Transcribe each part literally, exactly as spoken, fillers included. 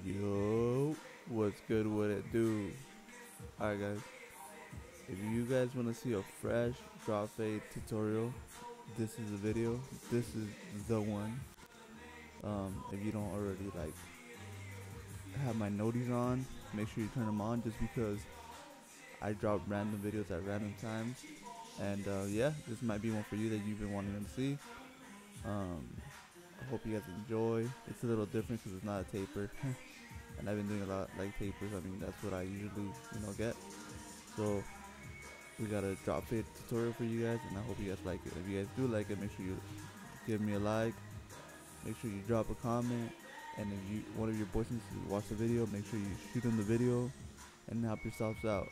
Yo, what's good? What it do? Alright, guys. If you guys want to see a fresh drop fade tutorial, this is the video. This is the one. Um, if you don't already like have my noties on, make sure you turn them on. Just because I drop random videos at random times, and uh, yeah, this might be one for you that you've been wanting to see. Um, I hope you guys enjoy. It's a little different because it's not a taper. And I've been doing a lot like tapers. I mean, that's what I usually, you know, get. So we got a drop fade tutorial for you guys, and I hope you guys like it. If you guys do like it, make sure you give me a like. Make sure you drop a comment, and if you one of your boys needs to watch the video, make sure you shoot them the video and help yourselves out.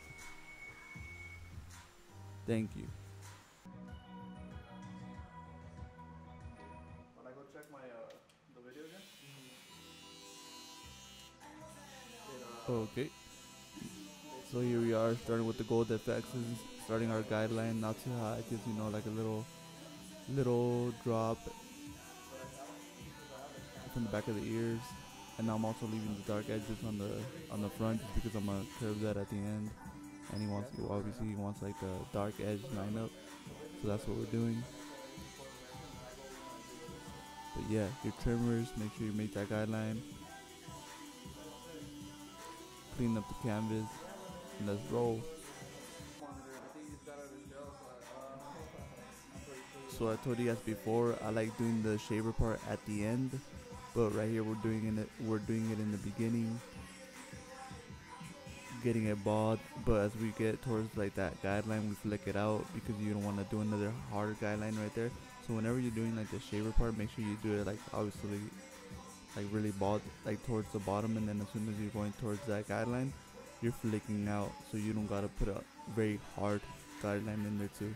Thank you. When I go check my uh, the video again. Okay. So here we are, starting with the gold F Xs, starting our guideline, not too high, just you know like a little, little drop from the back of the ears, and now I'm also leaving the dark edges on the on the front just because I'm gonna curve that at the end, and he wants to, obviously he wants like the dark edge line up, so that's what we're doing. But yeah, your trimmers, make sure you make that guideline. Clean up the canvas, and let's roll. So I told you guys before, I like doing the shaver part at the end, but right here we're doing it. We're doing it in the beginning, getting it bald. But as we get towards like that guideline, we flick it out because you don't want to do another hard guideline right there. So whenever you're doing like the shaver part, make sure you do it like obviously like really bald, like towards the bottom, and then as soon as you're going towards that guideline, you're flicking out, so you don't gotta put a very hard guideline in there too.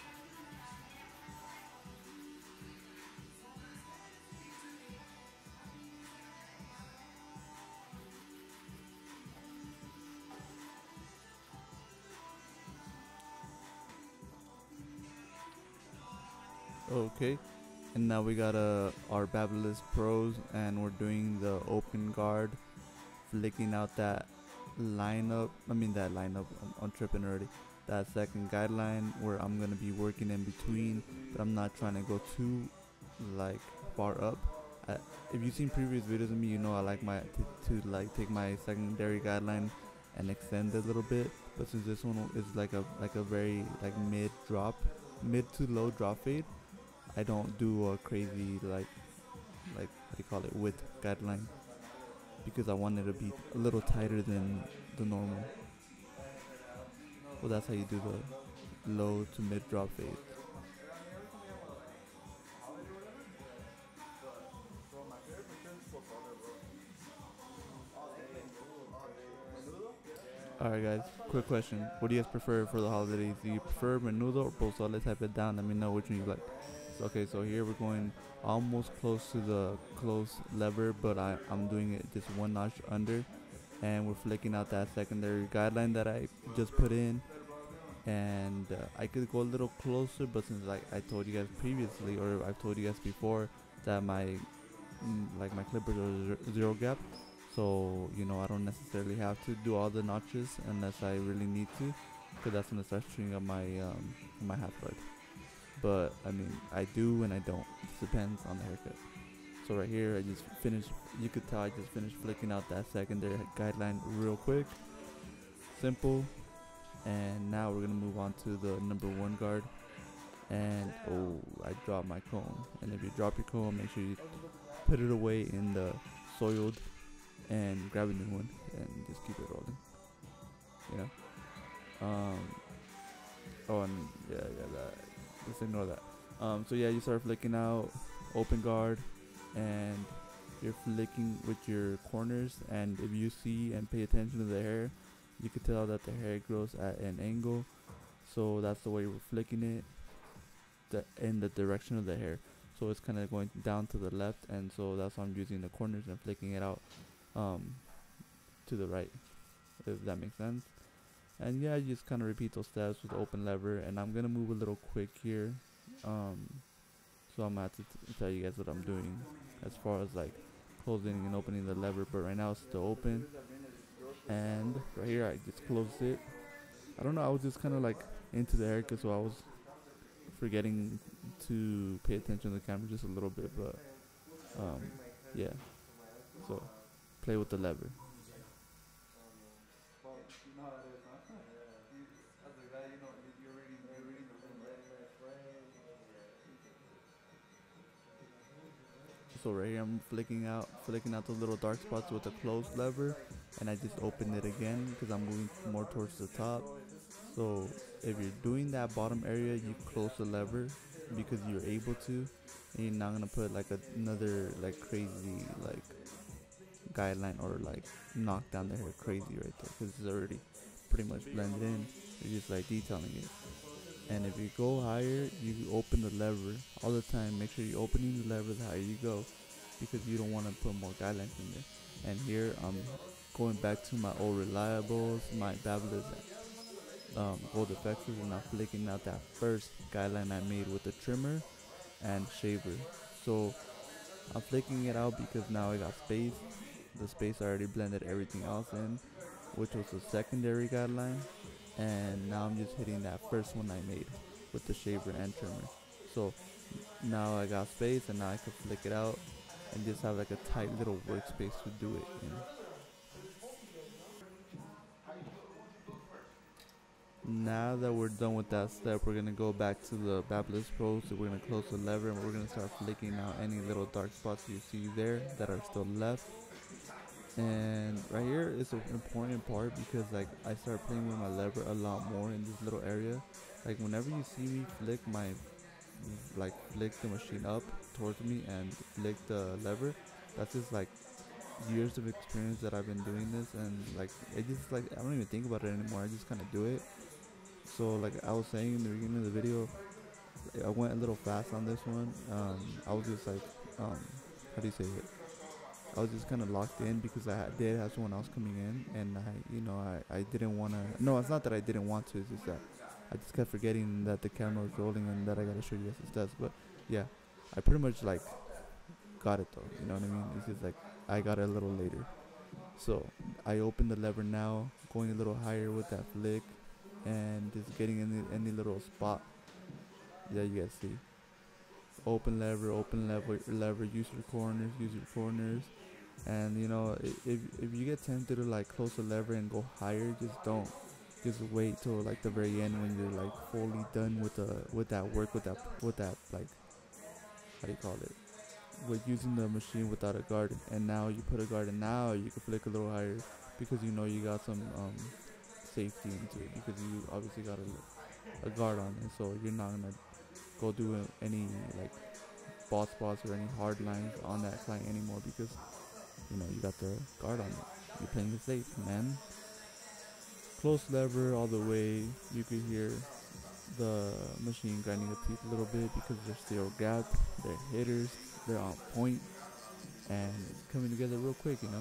Okay. And now we got uh, our Babyliss Pros, and we're doing the open guard, flicking out that lineup. I mean that lineup. I'm, I'm tripping already. That second guideline where I'm gonna be working in between, but I'm not trying to go too like far up. I, if you've seen previous videos of me, you know I like my to, to like take my secondary guideline and extend it a little bit. But since this one is like a like a very like mid drop, mid to low drop fade, I don't do a crazy like like what do you call it width guideline, because I want it to be a little tighter than the normal. Well, that's how you do the low to mid drop fade. Alright guys, quick question. What do you guys prefer for the holidays? Do you prefer menudo or pozole? Type it down, let me know which one you like. Okay, so here we're going almost close to the close lever, but I, I'm doing it just one notch under, and we're flicking out that secondary guideline that I just put in. And uh, I could go a little closer, but since like I told you guys previously, or I've told you guys before, that my mm, like my clippers are zero gap, so you know I don't necessarily have to do all the notches unless I really need to, because that's gonna start showing up my um, my half guard. But I mean, I do and I don't. It depends on the haircut. So right here, I just finished. You could tell I just finished flicking out that secondary guideline real quick. Simple. And now we're gonna move on to the number one guard. And oh, I dropped my comb. And if you drop your comb, make sure you put it away in the soiled, and grab a new one and just keep it rolling. You know. Um. Oh, and yeah, yeah, that. Just ignore that. Um, so yeah, you start flicking out open guard, and you're flicking with your corners. And if you see and pay attention to the hair, you can tell that the hair grows at an angle. So that's the way we're flicking it, the, in the direction of the hair. So it's kind of going down to the left, and so that's why I'm using the corners and flicking it out um, to the right, if that makes sense. And yeah, you just kind of repeat those steps with the open lever. And I'm gonna move a little quick here, um, so I'm gonna have to t tell you guys what I'm doing as far as like closing and opening the lever, but right now it's still open. And right here I just closed it. I don't know, I was just kind of like into the haircut, so I was forgetting to pay attention to the camera just a little bit, but um, yeah, so play with the lever. So right here I'm flicking out flicking out those little dark spots with the closed lever, and I just open it again because I'm moving more towards the top. So if you're doing that bottom area, you close the lever because you're able to, and you're not gonna put like a, another like crazy like guideline or like knock down the hair crazy right there, because it's already pretty much blended in. You're just like detailing it. And if you go higher, you open the lever all the time. Make sure you're opening the lever the higher you go, because you don't want to put more guidelines in there. And here I'm going back to my old reliables, my Babyless um, gold effects, and I'm flicking out that first guideline I made with the trimmer and shaver. So I'm flicking it out because now I got space. The space already blended everything else in, which was the secondary guideline. And now I'm just hitting that first one I made with the shaver and trimmer. So now I got space, and now I can flick it out and just have like a tight little workspace to do it, you know. Now that we're done with that step, we're gonna go back to the Babyless Pro. So we're gonna close the lever, and we're gonna start flicking out any little dark spots you see there that are still left. And right here is an important part, because like I start playing with my lever a lot more in this little area. Like whenever you see me flick my like flick the machine up towards me and flick the lever, that's just like years of experience that I've been doing this. And like it just like I don't even think about it anymore, I just kind of do it. So like I was saying in the beginning of the video, I went a little fast on this one. um I was just like um how do you say it I was just kind of locked in because I did have someone else coming in, and I, you know, I, I didn't want to. No, it's not that I didn't want to. It's just that I just kept forgetting that the camera was rolling and that I gotta show you guys the steps. But yeah, I pretty much like got it though. You know what I mean? It's just like I got it a little later. So I open the lever now, going a little higher with that flick, and just getting in the, any little spot. Yeah, you guys see. Open lever, open lever, lever. Use your corners, use your corners. And you know, if if you get tempted to like close the lever and go higher, just don't. Just wait till like the very end when you're like fully done with the with that work with that with that like how do you call it? With using the machine without a guard. And now you put a guard, and now you can flick a little higher because you know you got some um safety into it, because you obviously got a, a guard on it, so you're not gonna go do any like bald spots or any hard lines on that client anymore, because you know you got the guard on it. You're playing it safe, man. Close lever all the way. You could hear the machine grinding the teeth a little bit because they're still gapped, they're hitters, they're on point, and it's coming together real quick, you know.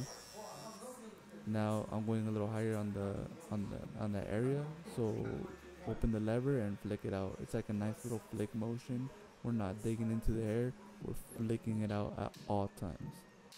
Now I'm going a little higher on the on the on that area, so open the lever and flick it out. It's like a nice little flick motion. We're not digging into the hair, we're flicking it out at all times.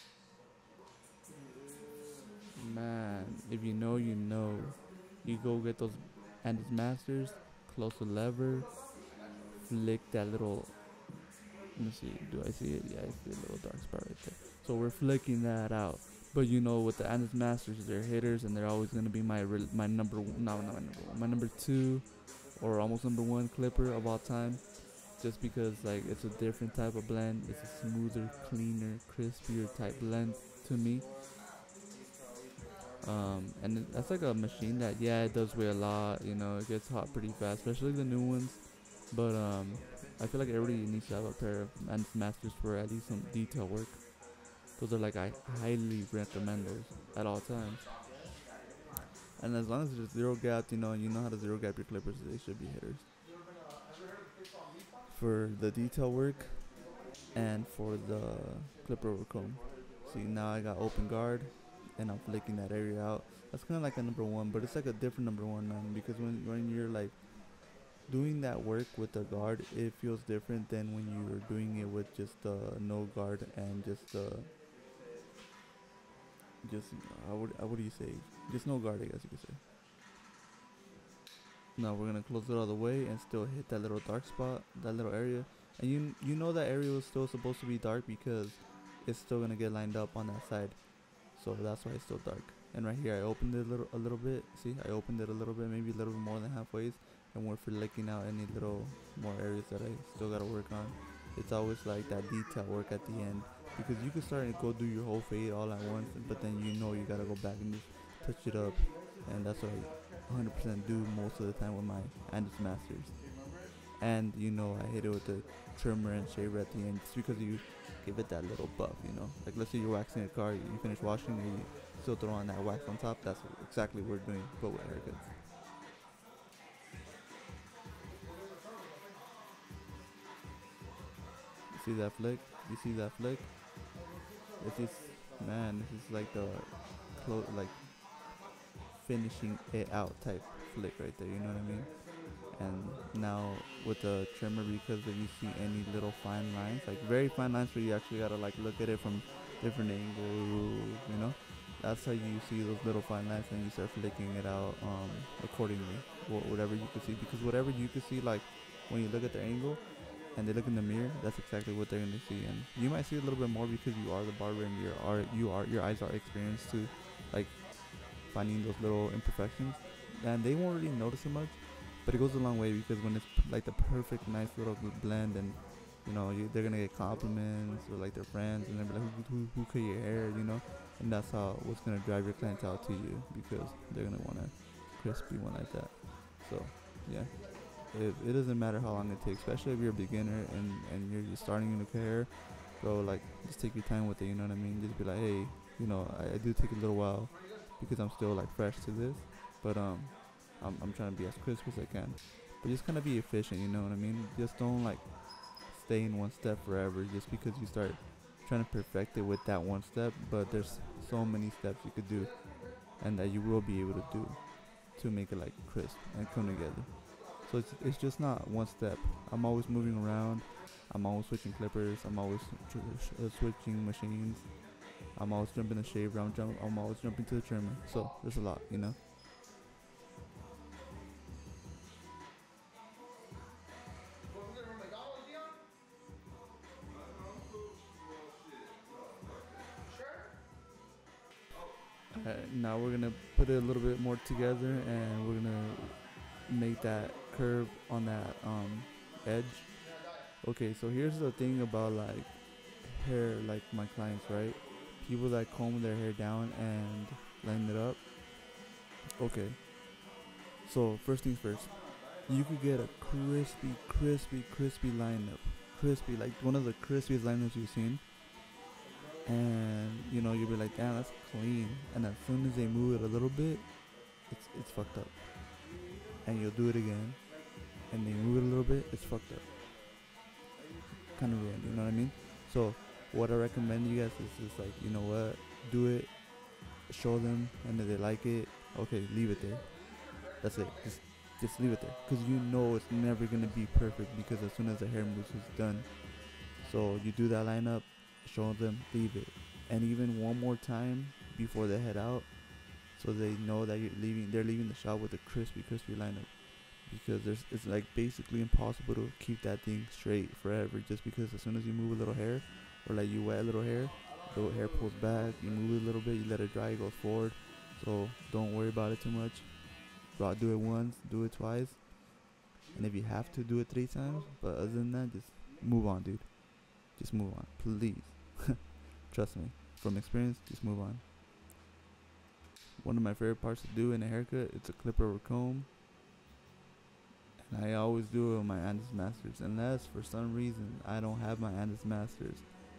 Man, if you know, you know. You go get those Andes Masters, close the lever, flick that little, let me see, do I see it? Yeah, I see a little dark spot right there. So we're flicking that out. But you know, with the Andes Masters, they're hitters, and they're always going to be my my number, no, not my number one, my number two or almost number one clipper of all time. Just because like it's a different type of blend. It's a smoother, cleaner, crispier type blend to me. Um, and it, that's like a machine that, yeah, it does weigh a lot, you know, it gets hot pretty fast, especially the new ones. But um, I feel like everybody needs to have a pair of Andes Masters for at least some detail work. Those are like, I highly recommend those at all times. And as long as there's zero gap, you know, and you know how to zero gap your clippers, they should be hitters. For the detail work and for the clipper over comb. See, now I got open guard, and I'm flicking that area out. That's kind of like a number one, but it's like a different number one, man, because when when you're like doing that work with the guard, it feels different than when you're doing it with just the uh, no guard and just the just uh, what, uh, what do you say? Just no guard, I guess you could say. Now we're gonna close it all the way and still hit that little dark spot, that little area. And you you know that area was still supposed to be dark because it's still gonna get lined up on that side. So that's why it's still dark. And right here I opened it a little a little bit. See, I opened it a little bit, maybe a little bit more than halfway. And we're for licking out any little more areas that I still gotta work on. It's always like that detail work at the end, because you can start and go do your whole fade all at once, but then you know you gotta go back and just touch it up. And that's what I one hundred percent do most of the time with my Andis Masters. And you know I hit it with the trimmer and shaver at the end just because you give it that little buff, you know. Like let's say you're waxing a car, you finish washing and you still throw on that wax on top. That's exactly what we're doing, but with haircuts. You see that flick? You see that flick? This is, man, this is like the close, like finishing it out type flick right there, you know what I mean? And now with the trimmer, because if you see any little fine lines, like very fine lines where you actually gotta like look at it from different angles, you know, that's how you see those little fine lines, and you start flicking it out um, accordingly, wh whatever you can see, because whatever you can see, like when you look at the angle and they look in the mirror, that's exactly what they're gonna see. And you might see a little bit more because you are the barber and you are you are your eyes are experienced to like finding those little imperfections, and they won't really notice it much, but it goes a long way, because when it's like the perfect nice little blend, and you know you, they're gonna get compliments or like their friends, and they're like, who, who, who cut your hair, you know, and that's how what's gonna drive your clientele to you, because they're gonna want a crispy one like that. So yeah, it, it doesn't matter how long it takes, especially if you're a beginner and and you're just starting to cut hair, bro. Like just take your time with it, you know what I mean? Just be like, hey, you know, I, I do take a little while because I'm still like fresh to this, but um I'm, I'm trying to be as crisp as I can, but just kind of be efficient, you know what I mean? Just don't like stay in one step forever just because you start trying to perfect it with that one step, but there's so many steps you could do and that you will be able to do to make it like crisp and come together. So it's, it's just not one step. I'm always moving around, I'm always switching clippers, I'm always tr uh, switching machines, I'm always jumping the shaver, I'm, jump I'm always jumping to the trimmer, so there's a lot, you know. Alright, now we're gonna put it a little bit more together, and we're gonna make that curve on that um, edge. Okay, so here's the thing about like hair, like my clients, right? People that comb their hair down and line it up. Okay, so first things first, you could get a crispy, crispy, crispy lineup, crispy, like one of the crispiest lineups you've seen. And you know, you'll be like, damn, that's clean. And as soon as they move it a little bit, it's it's fucked up. And you'll do it again, and they move it a little bit, it's fucked up. Kind of ruined, you know what I mean? So what I recommend you guys is just like, you know what, do it, show them, and if they like it, okay, leave it there. That's it. Just just leave it there, because you know it's never gonna be perfect, because as soon as the hair moves, it's done. So you do that lineup, show them, leave it, and even one more time before they head out, so they know that you're leaving. They're leaving the shop with a crispy, crispy lineup, because there's it's like basically impossible to keep that thing straight forever. Just because as soon as you move a little hair, or like you wet a little hair, the hair pulls back. You move it a little bit, you let it dry, it goes forward. So don't worry about it too much. But do it once, do it twice, and if you have to, do it three times. But other than that, just move on, dude. Just move on, please. Trust me, from experience, just move on. One of my favorite parts to do in a haircut, it's a clipper or comb, and I always do it with my Andis Masters, unless for some reason I don't have my Andis Masters.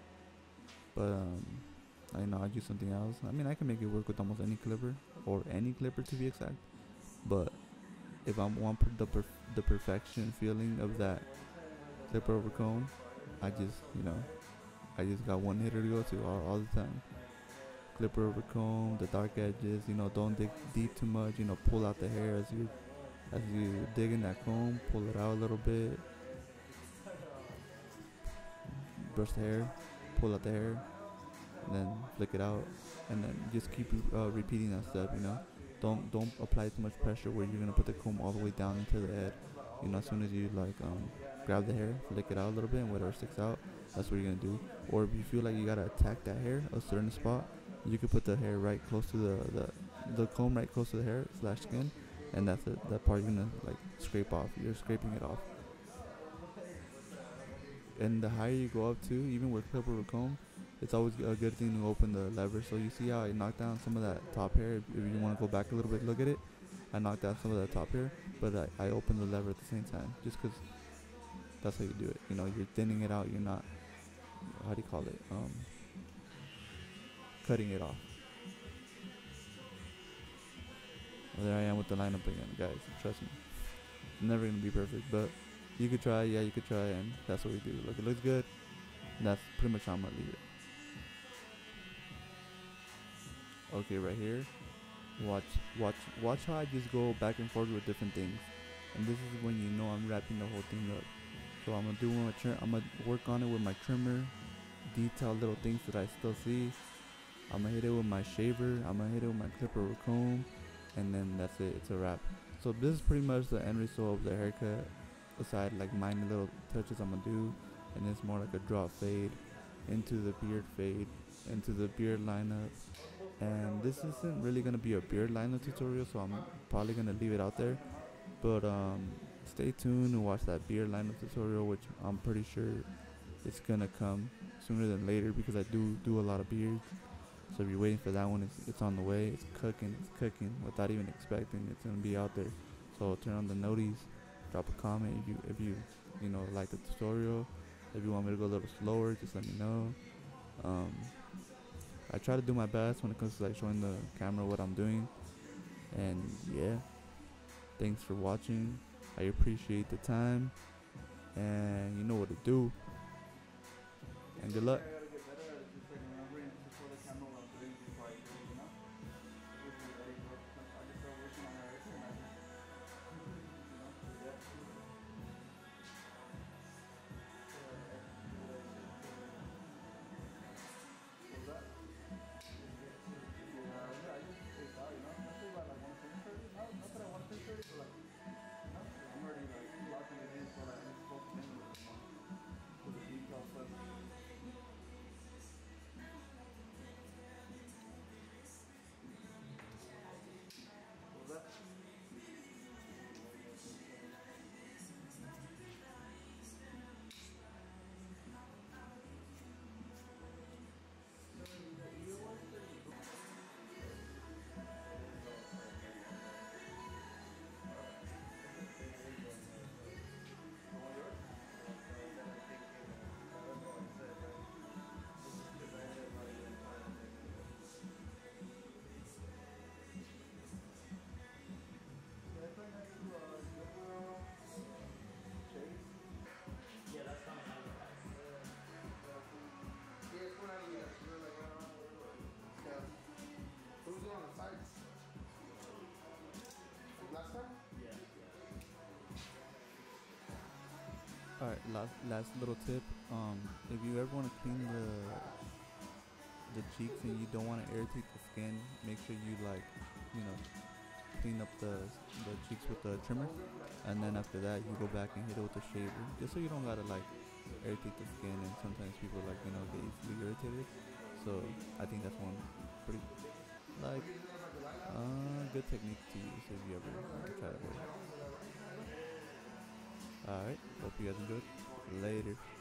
But um, I know I use something else. I mean, I can make it work with almost any clipper, or any clipper to be exact. But if I want per the perf the perfection feeling of that clipper over comb, I just, you know, I just got one hitter to go to all, all the time. Clipper over comb, the dark edges, you know, don't dig deep too much, you know, pull out the hair as you as you dig in that comb, pull it out a little bit, brush the hair, pull out the hair, and then flick it out, and then just keep uh, repeating that step. You know, don't don't apply too much pressure where you're gonna put the comb all the way down into the head. You know, as soon as you like um, grab the hair, flick it out a little bit, and whatever sticks out, that's what you're gonna do. Or if you feel like you gotta attack that hair a certain spot, you could put the hair right close to the the, the comb right close to the hair slash skin, and that's it. That part you're gonna like scrape off. You're scraping it off. And the higher you go up to, even with clipper or comb, it's always a good thing to open the lever. So you see how I knocked down some of that top hair. If, if you want to go back a little bit, look at it. I knocked down some of that top hair, but I, I opened the lever at the same time, just because that's how you do it. You know, you're thinning it out. You're not, how do you call it? Um, cutting it off. Well, there I am with the lineup again, guys. Trust me, never gonna be perfect, but you could try. Yeah, you could try, and that's what we do. Look, it looks good. And that's pretty much how I'm gonna leave it. Okay, right here. Watch, watch, watch how I just go back and forth with different things, and this is when you know I'm wrapping the whole thing up. So I'm gonna do with my trim. I'm gonna work on it with my trimmer, detail little things that I still see. I'm gonna hit it with my shaver. I'm gonna hit it with my clipper or comb, and then that's it. It's a wrap. So this is pretty much the end result of the haircut. Aside like minor little touches I'm gonna do, and it's more like a drop fade into the beard fade into the beard lineup. And this isn't really gonna be a beard lineup tutorial, so I'm probably gonna leave it out there. But um, stay tuned and watch that beard lineup tutorial, which I'm pretty sure it's gonna come sooner than later because I do do a lot of beards. So if you're waiting for that one, it's, it's on the way. It's cooking, it's cooking without even expecting it's gonna be out there. So turn on the noties. Drop a comment if you if you you know like the tutorial. If you want me to go a little slower, just let me know. Um, I try to do my best when it comes to like showing the camera what I'm doing. And yeah, thanks for watching. I appreciate the time, and you know what to do. And good luck. Alright, last last little tip. Um, if you ever want to clean the the cheeks and you don't want to irritate the skin, make sure you like, you know, clean up the the cheeks with the trimmer, and then after that you go back and hit it with the shaver, just so you don't gotta like irritate the skin. And sometimes people like you know get easily irritated. So I think that's one pretty like uh good technique to use if you ever want to try that. Alright, hope you guys enjoyed. Later.